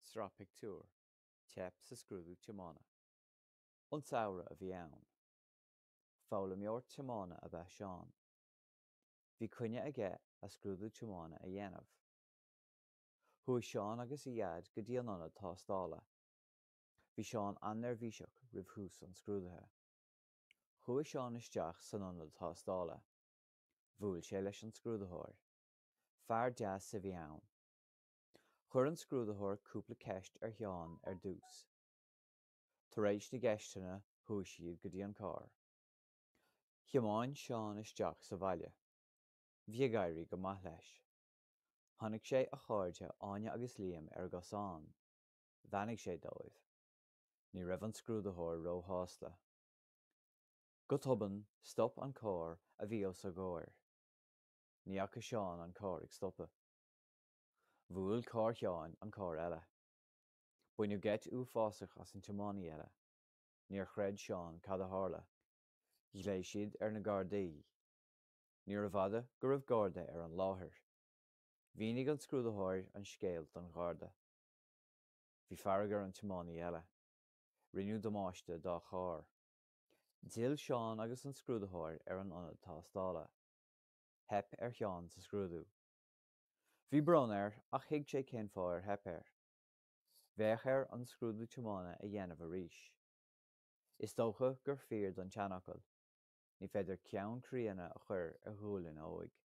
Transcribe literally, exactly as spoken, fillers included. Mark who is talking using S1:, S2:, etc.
S1: Sra pictiúr, teap sa scrúdú tiomána. An saoire a bhí ann. Fála meabhar tiomána a bheith seán. Bhí coinne aige a scrúdú tiomána a dhéanamh. Thuaidh Seán agus i dhead go dtí an ionad thástála. Bhí Seán an-neirbhíseach roimh thús an scrúduthe. Chuaigh Seán isteach san ionad thástála. Bhuail sé leis an scrúdaitheoir. Fear deas sa bhí ann. Chuir an scrúdaitheoir cúpla ceist ar sheán ar dtús. Tar éis na gceistena thuaidh siad go dtí an carr. Thiomáin Seán isteach sa bhaile. Bhí ag éirí go maith leis. Tháinig sé a chairde Áine agus Liam ar gcosán. Bhainigh sé dóibh. Ní raibh an scrúdaitheoir róth hástla. Go tobann stop an carr a bhí os a gcóir. Ní acha Seán an carr ag stoppe. Bhuail carr Sheáin an carr eile. Bainneadh geit uafásach as an tiománaí eile. Níor chreid Seán cad a tharla. Gléigh siad ar na Gardaí. Ní raibh fhada go raibh Garda ar an láthair. Bhíonnig an scrúdaitheoir an scéal don Gharda. Bhí farragar an tiománaí eile. Rinneadh damáiste dá charr. D'fhill Seán agus an scrúdaitheoir ar an ionad thástála. Theip ar sheán sa scrúdú. Bhí bronn air ach thuig sé cén fáth ar theip air. Bheadh air an scrúdú tiomána a dhéanamh arís. Is dócha gur fíor don teanachil. Ní féidir ceann críochana a chur ar thuaidh linn óig.